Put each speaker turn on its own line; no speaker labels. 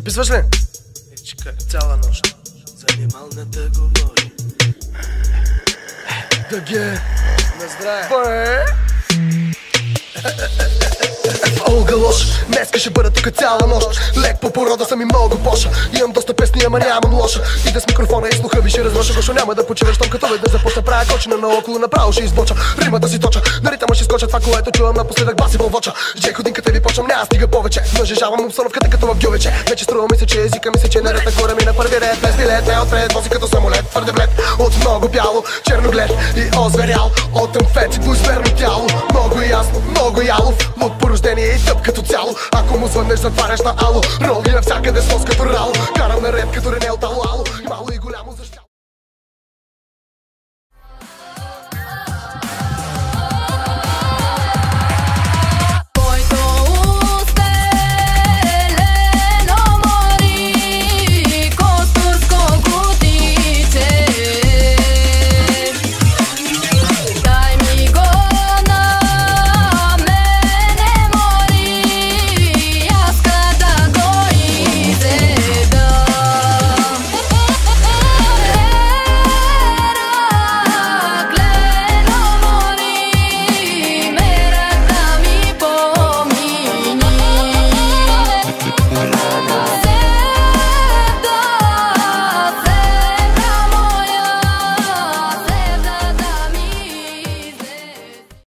Записваш ли?
Че как цяла нощ занималната говори.
Да ге.
На здраве.
Бе. Олга лош, днеска ще бъда тук цяла нощ. Лек по порода съм и много поша. Имам доста песни, ама нямам лоша. Иде с микрофона и слуха ми ще разлоша. Гошо няма да почиваш, том като да започна. Правя кочина наоколо, направо ще избоча. Римата си точа, на ритъма ще скоча. Това, което чувам напоследък, баси вълвоча. С Джей ходинката ви почвам, няма стига повече. Нажежавам обстановката като в гювече. Вече струва ми се, че езика ми се, че наред. Горе ми на първи ред, без билет, не отвред. Вози като самолет, твърде влет. От много бяло, черноглед и озверял. От тъмфет, двуизмерно тяло. Много ясно, много ялов. Луд по рождение и тъп като цяло. Ако му звъннеш, затваряш на ало. Роли навсякъде с нос като рало. Карам наред като Ренел Талуало.